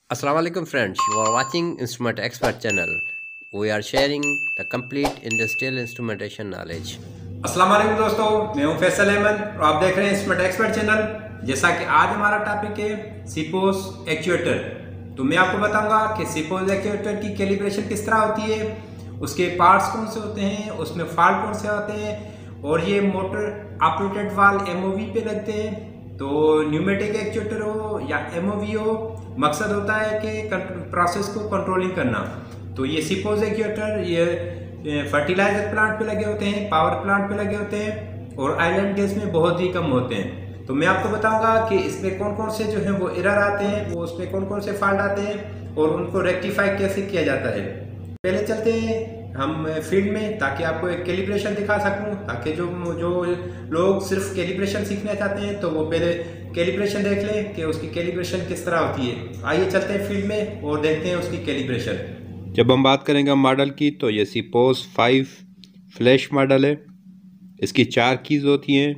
Assalamu alaikum friends, you are watching Instrument Expert channel. We are sharing the complete industrial instrumentation knowledge. अस्सलाम वालेकुम दोस्तों, मैं हूं फैसल अहमद और आप देख रहे हैं इंस्ट्रूमेंट एक्सपर्ट चैनल। जैसा कि आज हमारा टॉपिक है सीपोस एक्चुएटर, तो मैं आपको बताऊंगा कि सीपोस एक्चुएटर की कैलिब्रेशन किस तरह होती है, उसके पार्ट्स कौन से होते हैं, उसमें फॉल्ट कौन से होते हैं और ये मोटर ऑपरेटेड वाल्व एमओवी पे लगते हैं। तो न्यूमेटिक एक्चुएटर हो या एमओवी हो, मकसद होता है कि प्रोसेस को कंट्रोलिंग करना। तो ये सीपोस एक्चुएटर ये फर्टिलाइजर प्लांट पे लगे होते हैं, पावर प्लांट पे लगे होते हैं और आइलैंड गैस में बहुत ही कम होते हैं। तो मैं आपको बताऊंगा कि इसमें कौन कौन से जो है वो एरर आते हैं, वो उसमें कौन कौन से फॉल्ट आते हैं और उनको रेक्टिफाई कैसे किया जाता है। पहले चलते हैं हम फील्ड में, ताकि आपको एक कैलिब्रेशन दिखा सकूं, ताकि जो लोग सिर्फ कैलिब्रेशन सीखना चाहते हैं तो वो पहले कैलिब्रेशन देख लें कि उसकी कैलिब्रेशन किस तरह होती है। आइए चलते हैं फील्ड में और देखते हैं उसकी कैलिब्रेशन। जब हम बात करेंगे मॉडल की, तो ये सीपोस 5 फ्लैश मॉडल है। इसकी 4 कीज़ होती हैं।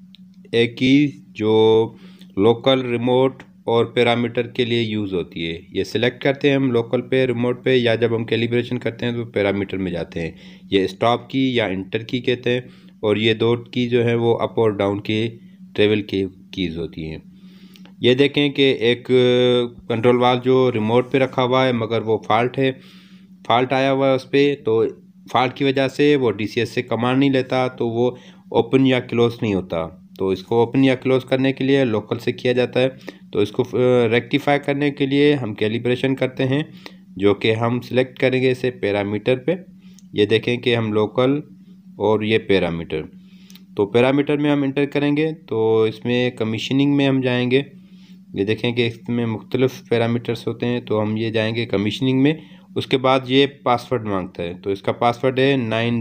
एक की जो लोकल, रिमोट और पैरामीटर के लिए यूज़ होती है, ये सिलेक्ट करते हैं हम लोकल पे, रिमोट पे, या जब हम कैलिब्रेशन करते हैं तो पैरामीटर में जाते हैं। ये स्टॉप की या इंटर की कहते हैं। और ये 2 की जो है वो अप और डाउन की ट्रेवल की कीज़ होती हैं। ये देखें कि एक कंट्रोल वाल्व जो रिमोट पे रखा हुआ है, मगर वो फॉल्ट आया हुआ है उस पर। तो फॉल्ट की वजह से वो डीसीएस से कमांड नहीं लेता, तो वो ओपन या क्लोज नहीं होता। तो इसको ओपन या क्लोज करने के लिए लोकल से किया जाता है। तो इसको रेक्टिफाई करने के लिए हम कैलिब्रेशन करते हैं, जो कि हम सिलेक्ट करेंगे इसे पैरामीटर पे। ये देखें कि हम लोकल और ये पैरामीटर, तो पैरामीटर में हम इंटर करेंगे तो इसमें कमीशनिंग में हम जाएंगे। ये देखें कि इसमें मुख्तलिफ पैरामीटर्स होते हैं, तो हम ये जाएंगे कमीशनिंग में। उसके बाद ये पासवर्ड मांगता है, तो इसका पासवर्ड है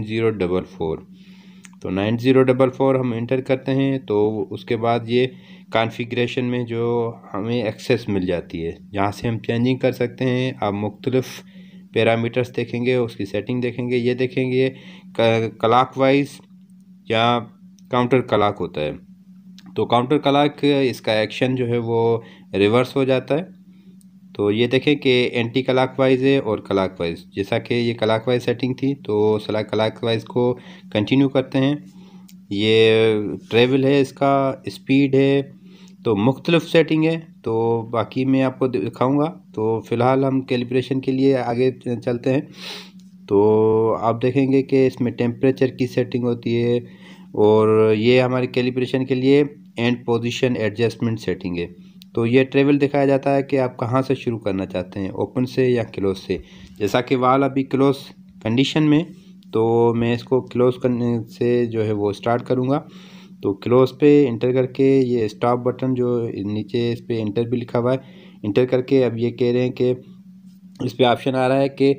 9044। तो 9044 हम इंटर करते हैं। तो उसके बाद ये कॉन्फ़िगरेशन में जो हमें एक्सेस मिल जाती है, जहाँ से हम चेंजिंग कर सकते हैं। आप मुख्तलिफ पैरामीटर्स देखेंगे, उसकी सेटिंग देखेंगे। ये देखेंगे क्लॉक वाइज या काउंटर क्लॉक होता है। तो काउंटर क्लॉक, इसका एक्शन जो है वो रिवर्स हो जाता है। तो ये देखें कि एंटी क्लॉक वाइज है और क्लॉक वाइज। जैसा कि ये क्लॉक वाइज सेटिंग थी, तो क्लॉक वाइज को कंटिन्यू करते हैं। ये ट्रेवल है, इसका स्पीड है, तो मुख्तलिफ सेटिंग है। तो बाकी मैं आपको दिखाऊंगा। तो फ़िलहाल हम कैलिब्रेशन के लिए आगे चलते हैं। तो आप देखेंगे कि इसमें टेम्परेचर की सेटिंग होती है और ये हमारे कैलिब्रेशन के लिए एंड पोजीशन एडजस्टमेंट सेटिंग है। तो ये ट्रेवल दिखाया जाता है कि आप कहाँ से शुरू करना चाहते हैं, ओपन से या क्लोज से। जैसा कि वाल अभी क्लोज कंडीशन में, तो मैं इसको क्लोज करने से जो है वो स्टार्ट करूँगा। तो क्लोज पे इंटर करके ये स्टॉप बटन जो नीचे, इस पर इंटर भी लिखा हुआ है, इंटर करके अब ये कह रहे हैं कि इस पर ऑप्शन आ रहा है कि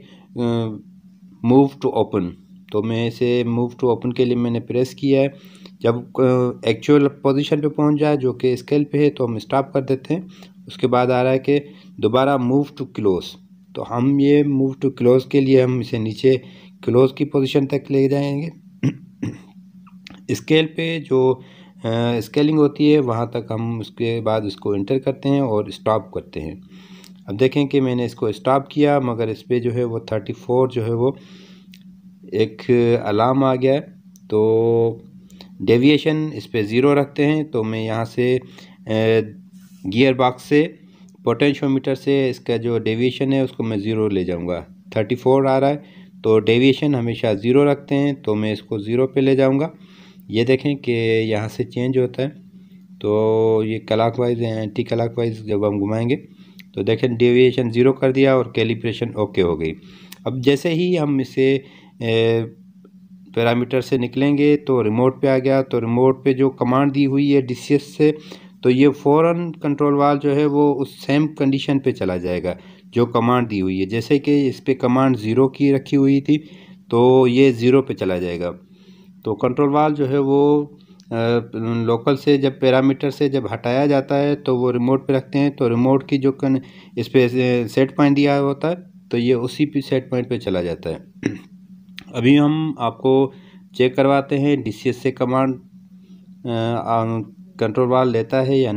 मूव टू ओपन। तो मैं इसे मूव टू ओपन के लिए मैंने प्रेस किया है। जब एक्चुअल पोजीशन पे पहुंच जाए, जो कि स्केल पे है, तो हम स्टॉप कर देते हैं। उसके बाद आ रहा है कि दोबारा मूव टू क्लोज। तो हम ये मूव टू क्लोज के लिए हम इसे नीचे क्लोज की पोजीशन तक ले जाएंगे। स्केल पे जो स्केलिंग होती है वहाँ तक हम उसके बाद इसको इंटर करते हैं और स्टॉप करते हैं। अब देखें कि मैंने इसको स्टॉप किया, मगर इस पर जो है वो 34 जो है वो एक अलार्म आ गया है। तो डेविएशन इस पर 0 रखते हैं। तो मैं यहाँ से गियर बॉक्स से, पोटेंशियोमीटर से इसका जो डेविएशन है उसको मैं 0 ले जाऊँगा। 34 आ रहा है, तो डेविएशन हमेशा 0 रखते हैं। तो मैं इसको 0 पे ले जाऊँगा। ये देखें कि यहाँ से चेंज होता है। तो ये क्लॉक वाइज है, एंटी क्लॉक वाइज जब हम घुमाएंगे तो देखें डेविएशन 0 कर दिया और कैलिब्रेशन ओके हो गई। अब जैसे ही हम इसे पैरामीटर से निकलेंगे तो रिमोट पे आ गया। तो रिमोट पे जो कमांड दी हुई है डीसीएस से, तो ये फ़ौरन कंट्रोल वाल्व जो है वो उस सेम कंडीशन पे चला जाएगा जो कमांड दी हुई है। जैसे कि इस पर कमांड 0 की रखी हुई थी, तो ये 0 पे चला जाएगा। तो कंट्रोल वाल्व जो है वो लोकल से जब पैरामीटर से जब हटाया जाता है, तो वो रिमोट पे रखते हैं। तो रिमोट की जो इस पे सेट पॉइंट दिया होता है, तो ये उसी पे सेट पॉइंट पे चला जाता है। अभी हम आपको चेक करवाते हैं डीसीएस से कमांड कंट्रोल वाल्व लेता है या नहीं।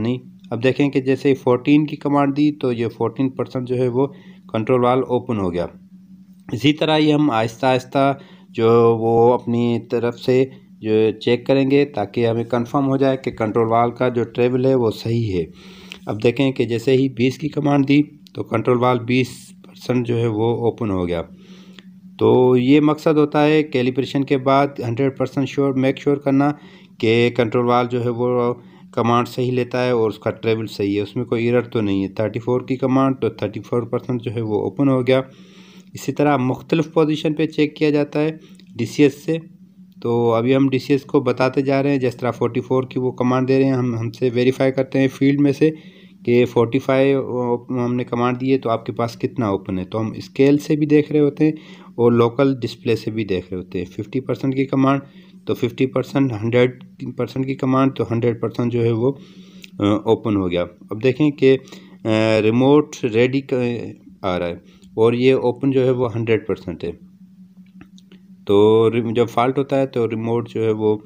अब देखें कि जैसे 14 की कमांड दी तो ये 14% जो है वो कंट्रोल वाल्व ओपन हो गया। इसी तरह ही हम आहिस्ता आहिस्ता जो वो अपनी तरफ से जो चेक करेंगे ताकि हमें कंफर्म हो जाए कि कंट्रोल वाल्व का जो ट्रेवल है वो सही है। अब देखें कि जैसे ही 20 की कमांड दी तो कंट्रोल वाल्व 20% जो है वो ओपन हो गया। तो ये मकसद होता है कैलिब्रेशन के बाद 100% मेक श्योर करना कि कंट्रोल वाल्व जो है वो कमांड सही लेता है और उसका ट्रेवल सही है, उसमें कोई एरर तो नहीं है। 34 की कमांड तो 34% जो है वो ओपन हो गया। इसी तरह मुख्तलिफ पोजीशन पे चेक किया जाता है DCS से। तो अभी हम DCS को बताते जा रहे हैं। जिस तरह 44 की वो कमांड दे रहे हैं, हम हमसे वेरीफाई करते हैं फील्ड में से कि 45 हमने कमांड दी है तो आपके पास कितना ओपन है। तो हम स्केल से भी देख रहे होते हैं और लोकल डिस्प्ले से भी देख रहे होते हैं। 50% की कमांड तो 50%, 100% की कमांड तो 100% जो है वो ओपन हो गया। अब देखें कि रिमोट रेडी आ रहा है और ये ओपन जो है वो 100% है। तो जब फॉल्ट होता है तो रिमोट जो है वो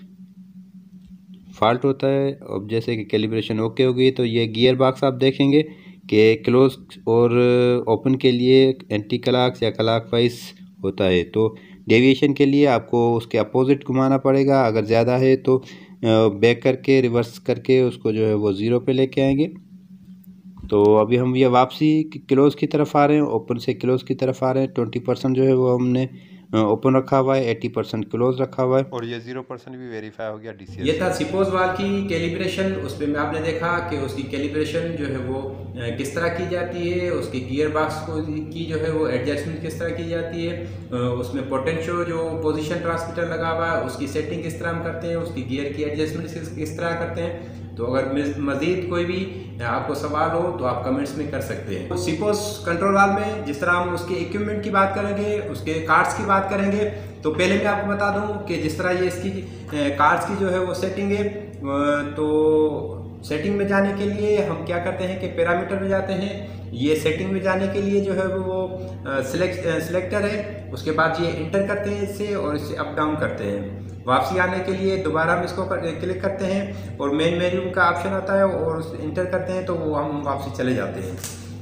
फॉल्ट होता है। अब जैसे कि कैलिब्रेशन ओके हो गई तो ये गियर बॉक्स आप देखेंगे कि क्लोज और ओपन के लिए एंटी क्लॉक या क्लॉक वाइज होता है। तो डेविएशन के लिए आपको उसके अपोजिट घुमाना पड़ेगा। अगर ज़्यादा है तो बैक करके रिवर्स करके उसको जो है वो 0 पे लेके आएंगे। तो अभी हम ये वापसी क्लोज की तरफ आ रहे हैं, ओपन से क्लोज की तरफ आ रहे हैं। 20% जो है वो हमने ओपन रखा हुआ है, 80% क्लोज रखा हुआ है और ये 0% भी वेरीफाई हो गया DCS। ये था सिपोज वाल की कैलिब्रेशन। उस पर में आपने देखा कि उसकी कैलिब्रेशन जो है वो किस तरह की जाती है, उसकी गियर बॉक्स को की जो है वो एडजस्टमेंट किस तरह की जाती है, उसमें पोटेंशियो जो पोजीशन ट्रांसमीटर लगा हुआ है उसकी सेटिंग किस तरह हम करते हैं, उसकी गियर की एडजस्टमेंट किस तरह करते हैं। तो अगर मज़ीद कोई भी आपको सवाल हो तो आप कमेंट्स में कर सकते हैं। सिपोज कंट्रोल वाल्व में जिस तरह हम उसके इक्विपमेंट की बात करेंगे, उसके कार्ड्स की बात करेंगे, तो पहले मैं आपको बता दूं कि जिस तरह ये इसकी कार्ड्स की जो है वो सेटिंग है, तो सेटिंग में जाने के लिए हम क्या करते हैं कि पैरामीटर में जाते हैं। ये सेटिंग में जाने के लिए जो है वो सिलेक्टर है, उसके बाद ये इंटर करते हैं इससे और इससे अप डाउन करते हैं। वापसी आने के लिए दोबारा हम इसको क्लिक करते हैं और मेन मेन्यू का ऑप्शन आता है और उस इंटर करते हैं तो वो हम वापसी चले जाते हैं।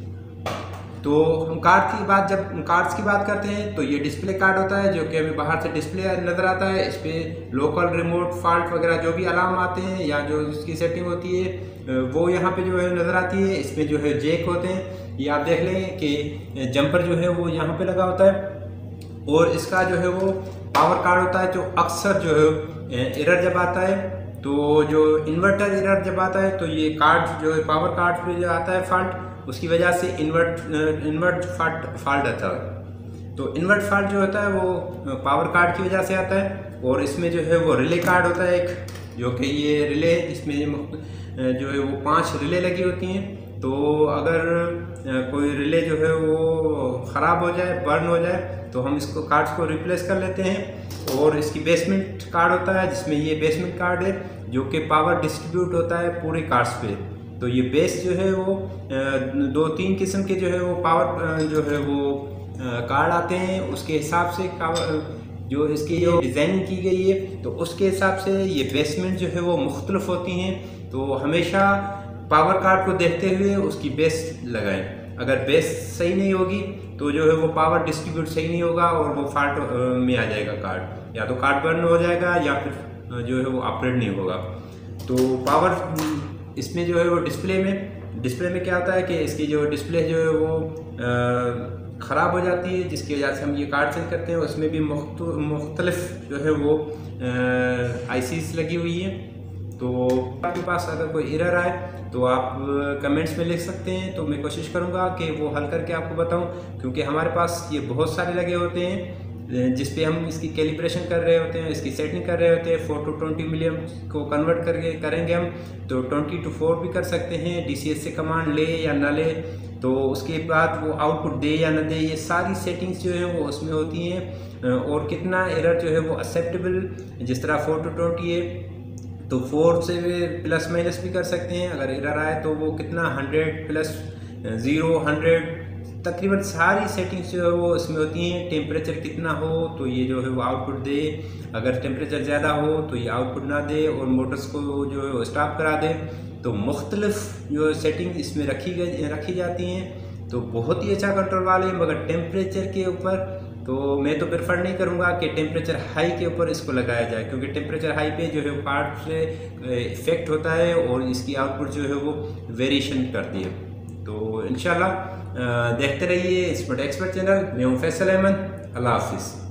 तो हम कार्ड्स की बात करते हैं तो ये डिस्प्ले कार्ड होता है जो कि हमें बाहर से डिस्प्ले नज़र आता है। इस पर लोकल रिमोट फॉल्ट वगैरह जो भी अलार्म आते हैं या जो इसकी सेटिंग होती है वो यहाँ पे जो है नज़र आती है। इसमें जो है जैक होते हैं, ये आप देख लें कि जंपर जो है वो यहाँ पे लगा होता है। और इसका जो है वो पावर कार्ड होता है जो अक्सर जो है एरर जब आता है तो जो इन्वर्टर एरर जब आता है तो ये कार्ड जो है पावर कार्ड पे जो आता है फॉल्ट, उसकी वजह से इन्वर्ट फॉल्ट आता है। तो इन्वर्ट फॉल्ट जो होता है वो पावर कार्ड की वजह से आता है। और इसमें जो है वो रिले कार्ड होता है एक, जो कि ये रिले इसमें जो है वो 5 रिले लगी होती हैं। तो अगर कोई रिले जो है वो ख़राब हो जाए, बर्न हो जाए, तो हम इसको कार्ड्स को रिप्लेस कर लेते हैं। और इसकी बेसमेंट कार्ड होता है जिसमें ये बेसमेंट कार्ड है जो कि पावर डिस्ट्रीब्यूट होता है पूरे कार्ड्स पे। तो ये बेस जो है वो 2-3 किस्म के जो है वो पावर जो है वो कार्ड आते हैं। उसके हिसाब से जो इसकी जो डिज़ाइनिंग की गई है तो उसके हिसाब से ये बेसमेंट जो है वो मुख्तलिफ होती हैं। तो हमेशा पावर कार्ड को देखते हुए उसकी बेस लगाएं। अगर बेस सही नहीं होगी तो जो है वो पावर डिस्ट्रीब्यूट सही नहीं होगा और वो फॉल्ट में आ जाएगा कार्ड, या तो कार्ड बर्न हो जाएगा या फिर जो है वो ऑपरेट नहीं होगा। तो पावर इसमें जो है वो डिस्प्ले में क्या होता है कि इसकी जो डिस्प्ले जो है वो ख़राब हो जाती है, जिसकी वजह से हम ये कार्ड चेंज करते हैं। उसमें भी मुख्तलिफ जो है वो ICs लगी हुई हैं। तो आपके पास अगर कोई एरर आए तो आप कमेंट्स में लिख सकते हैं, तो मैं कोशिश करूंगा कि वो हल करके आपको बताऊं, क्योंकि हमारे पास ये बहुत सारे लगे होते हैं जिस पे हम इसकी कैलिब्रेशन कर रहे होते हैं, इसकी सेटिंग कर रहे होते हैं। 4 to 20 मिलियन को कन्वर्ट करके करेंगे हम तो 20 to 4 भी कर सकते हैं। DCS से कमांड ले या ना ले, तो उसके बाद वो आउटपुट दे या ना दे, ये सारी सेटिंग्स जो है वो उसमें होती हैं। और कितना एरर जो है वो एक्सेप्टेबल, जिस तरह 4 to 20 है तो 4 से प्लस माइनस भी कर सकते हैं। अगर एरर आए तो वो कितना 100 प्लस 0 100 तकरीबन सारी सेटिंग्स जो है वो इसमें होती हैं। टेम्परेचर कितना हो तो ये जो है वो आउटपुट दे, अगर टेम्परेचर ज़्यादा हो तो ये आउटपुट ना दे और मोटर्स को जो है वो स्टॉप करा दे। तो मुख्तलिफ जो सेटिंग इसमें रखी जाती हैं, तो बहुत ही अच्छा कंट्रोल वाले हैं। मगर टेम्परेचर के ऊपर तो मैं तो प्रेफर नहीं करूँगा कि टेम्परेचर हाई के ऊपर इसको लगाया जाए, क्योंकि टेम्परेचर हाई पे जो है वो कार्ड से इफ़ेक्ट होता है और इसकी आउटपुट जो है वो वेरिएशन करती है। तो इंशाल्लाह देखते रहिए स्मार्ट एक्सपर्ट चैनल। मैं हूँ फैसल अहमद। अल्लाह हाफिज़।